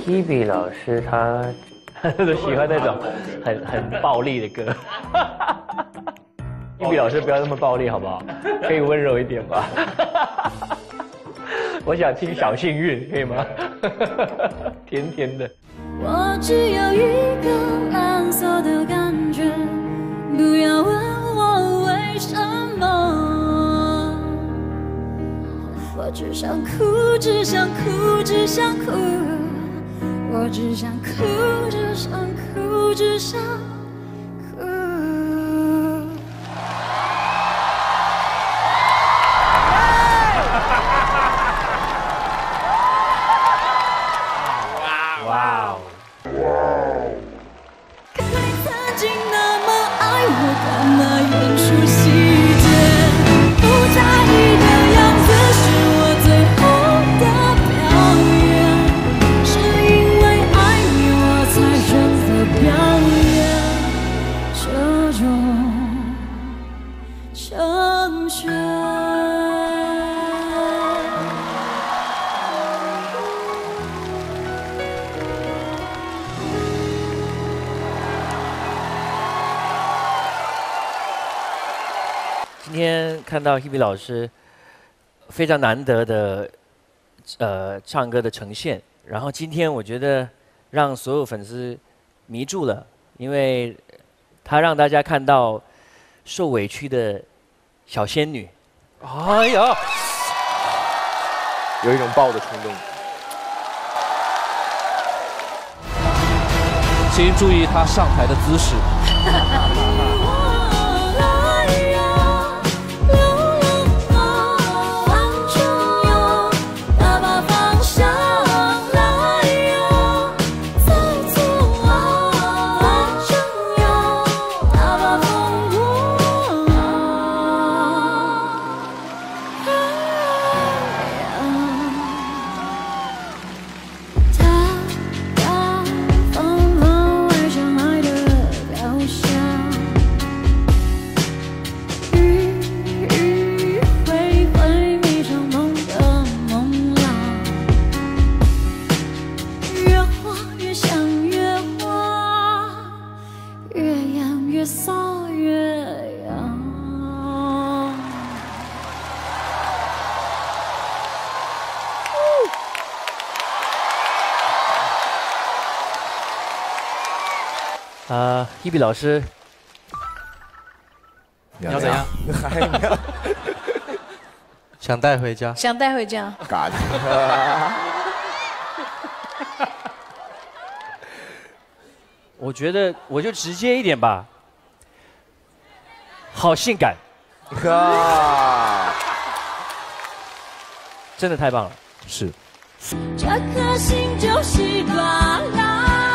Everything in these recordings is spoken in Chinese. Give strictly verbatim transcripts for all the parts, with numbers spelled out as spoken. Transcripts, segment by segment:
Hebe 老师他都喜欢那种很很暴力的歌。Hebe 老师不要那么暴力好不好？可以温柔一点吧。我想听小幸运，可以吗？甜甜的。 我只有一个蓝色的感觉，不要问我为什么，我只想哭，只想哭，只想哭，我只想哭，只想哭，只想哭。 哇哦！ 看你曾经那么爱我，干嘛演出细节？不在意的样子是我最后的表演，是因为爱你我才选择表演这种成全。 今天看到 Hebe 老师非常难得的呃唱歌的呈现，然后今天我觉得让所有粉丝迷住了，因为他让大家看到受委屈的小仙女。哎呀， 有一种抱的冲动。 请注意他上台的姿势。 啊 ，Hebe 老师， 你要怎样？ 还要想带回家？ 想带回家。 嘎的。 我觉得我就直接一点吧，好性感，真的太棒了， 是。 这颗心就习惯了。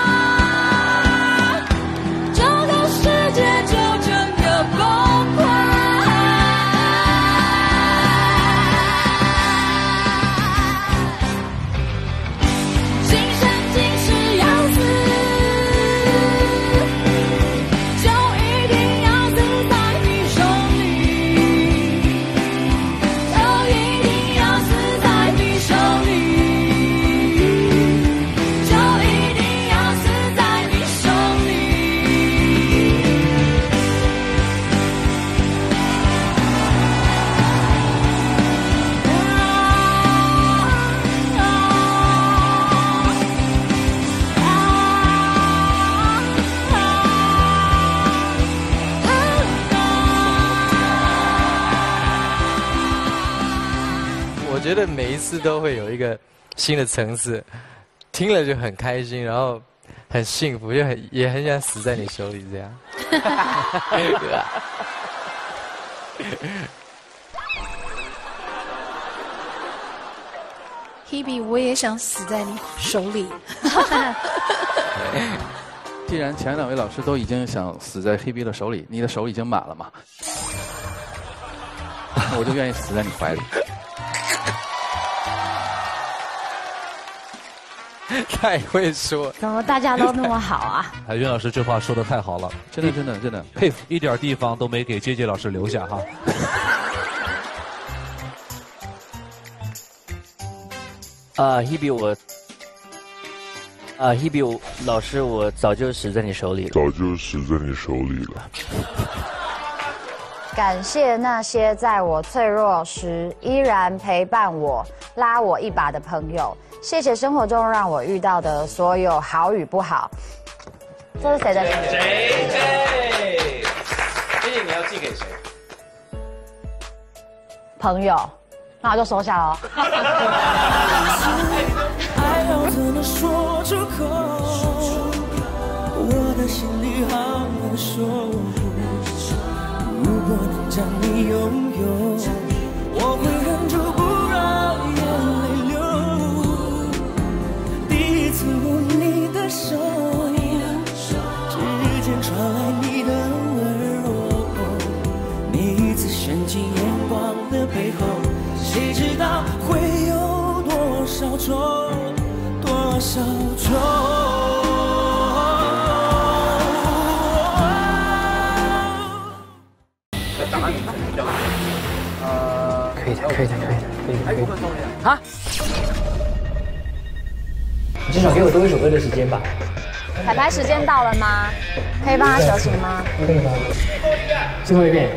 我觉得每一次都会有一个新的层次，听了就很开心，然后很幸福，就很也很想死在你手里这样。 Hebe， 我也想死在你手里。 既然前两位老师都已经想死在 Hebe 的手里，你的手已经满了嘛，我就愿意死在你怀里。 太会说， 怎么大家都那么好啊？ 海军老师这话说的太好了， 真的真的真的佩服，一点地方都没给杰杰老师留下哈。 啊 ，Hebe， 我啊 ，Hebe 老师，我早就死在你手里了。 早就死在你手里了。 感谢那些在我脆弱时依然陪伴我、拉我一把的朋友。谢谢生活中让我遇到的所有好与不好。这是谁的？ 谁谁？这些你要寄给谁？ 朋友。那我就收下喽。 爱要怎么说出口？我的心里好难受。如果能将你拥有，我会忍住不让眼泪流。第一次握你的手，指尖传来你的温柔。每一次深情眼光的背后，谁知道会有多少种，多少种。 答案交给你。呃，可以的，可以的，可以的，可以的，可以的。啊！你至少给我多一首歌的时间吧。 彩排时间到了吗？可以帮他求情吗？ 可以吗？最后一遍。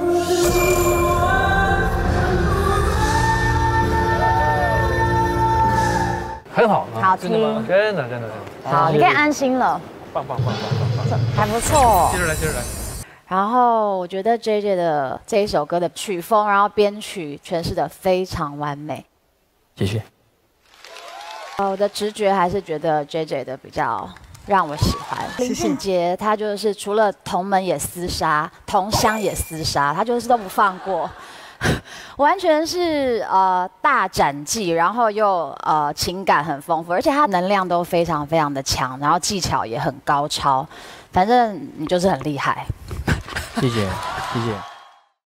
很好， 好听， 真的吗？真的，真的，真的。 好，你可以安心了。 棒棒棒棒棒棒， 还不错。 接着来，接着来。 然后我觉得 J J 的这一首歌的曲风，然后编曲诠释的非常完美。 谢谢。 我的直觉还是觉得 J J 的比较让我喜欢。林俊杰他就是除了同门也厮杀，同乡也厮杀，他就是都不放过。完全是呃大展技，然后又呃情感很丰富，而且他能量都非常非常的强，然后技巧也很高超，反正你就是很厉害。 谢谢，谢谢。